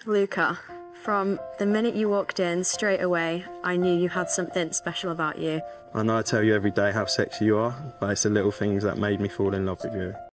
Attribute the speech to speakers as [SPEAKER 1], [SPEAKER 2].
[SPEAKER 1] Luca, from the minute you walked in, straight away, I knew you had something special about you.
[SPEAKER 2] I know I tell you every day how sexy you are, but it's the little things that made me fall in love with you.